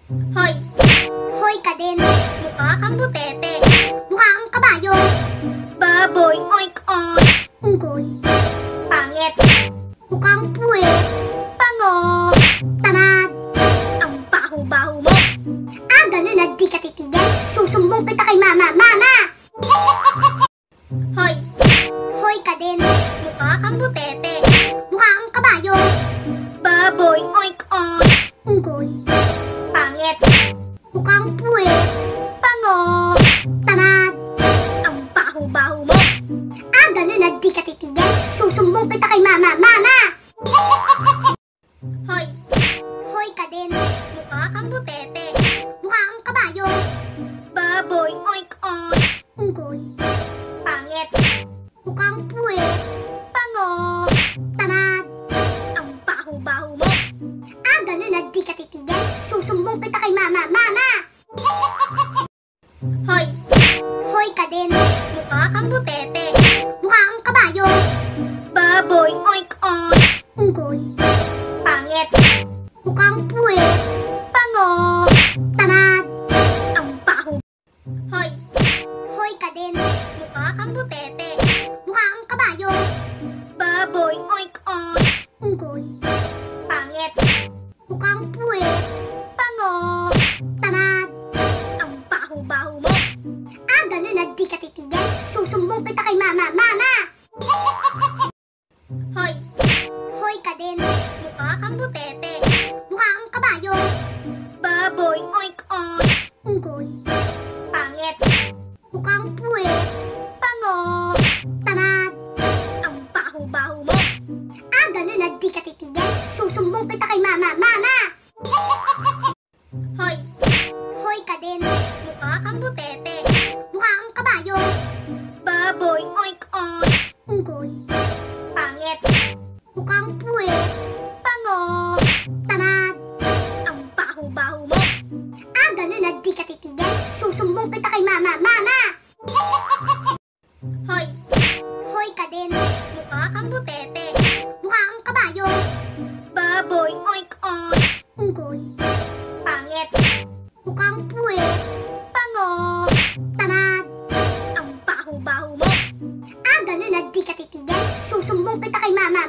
Hoy! Hoy ka din! Mukha kang butete! Mukha kang kabayo! Baboy! Oink oink! Unggoy! Pangit! Mukhang puwet! Pango! Tamad! Ang baho-baho mo! Ganun na di ka titigil! Susumbong kita kay mama! Mama! Hoy! Hoy ka din! Mukha kang butete! Mukha kang kabayo! Baboy! Oink oink! Unggoy! Pangit! Mukhang puwet! Pango! Tamad! Ang baho-baho mo! Ganun na di ka titigil! Susumbong kita kay mama! Mama! Hoy! Hoy ka din! Mukha kang butete! Mukha kang kabayo! Baboy! Oink oink! Unggoy! Pangit! Mukhang puwet! Pango! Tamad! Ang baho-baho mo! Ganun na di ka titigil! Susumbong kita kay mama! Mama! Hoy! Hoy ka din! Mukha kang butete! Mukha kang kabayo! Baboy! Oink oink! Unggoy! Pangit! Mukhang puwet! Pango! Tamad! Ang baho! Hoy! Hoy ka din! Mukha kang butete! Mukha kang kabayo! Baboy! Oink oink! Unggoy! Pangit! Mukhang puwet! Pango! Tamad! Ang baho-baho mo! Ganun na di ka titigil! Susumbong kita kay mama! Mama! Hoy! Hoy ka din! Mukha kang butete! Mukha kang kabayo! Baboy! Oink oink! Unggoy! Pangit! Mukhang puwet! Pango! Tamad! Ang baho-baho mo! Ganun na di ka titigil! Susumbong kita kay mama! Mama! Hoy! Hoy ka din! Mukha kang butete! Mukha kang kabayo! Baboy! Oink oink! Unggoy! Pangit! Mukhang puwet! Pango! Tamad! Ang baho-baho mo! Ganun na di ka titigil! Susumbong kita kay mama! Mama! Hoy! Hoy ka din! Mukha kang butete! Mukha kang kabayo! Baboy! Oink oink! Unggoy! Pangit! Mukhang puwet! Pango! Tamad! Ang baho-baho mo! Ganun na di ka titigil! Susumbong kita kay mama!